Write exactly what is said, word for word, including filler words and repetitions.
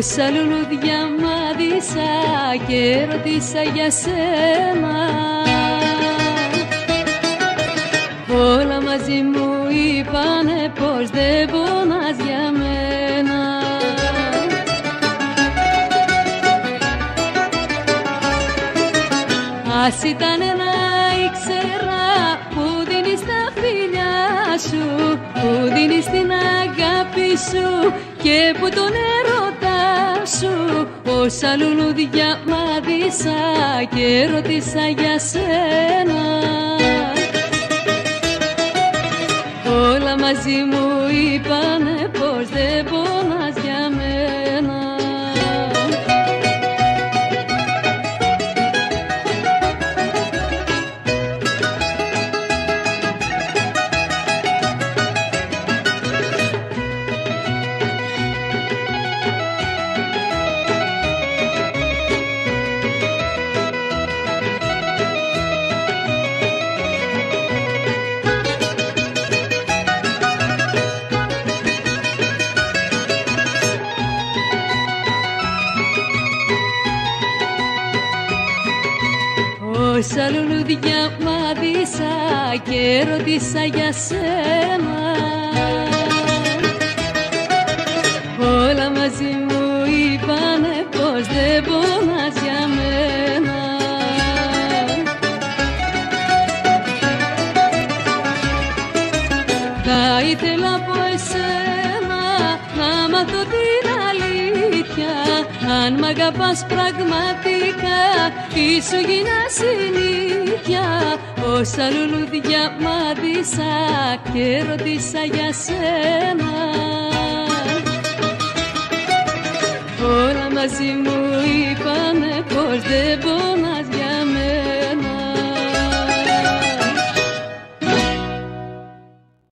Όσα λουλούδια μάδισα και ρώτησα για σένα, όλα μαζί μου είπανε πως δεν πονάς για μένα. Ας ήτανε να ήξερα που δίνεις τα φιλιά σου, που δίνεις την αγάπη σου και που τον έρωτά σου. Όσα λουλούδια μάδισα και ρώτησα για σένα, όλα μαζί μου είπανε πως δεν πονάς για μένα. Όσα λουλούδια μάδισα και ρώτησα για σένα, όλα μαζί μου είπανε πως δεν πονάς για μένα. Θα ήθελα από εσένα να μάθω την αλήθεια, αν μ' αγαπάς πραγματικά ή σου γίνα συνήθεια. Όσα λουλούδια μάδισα και ρώτησα για σένα, όλα μαζί μου είπανε πως δεν πονάς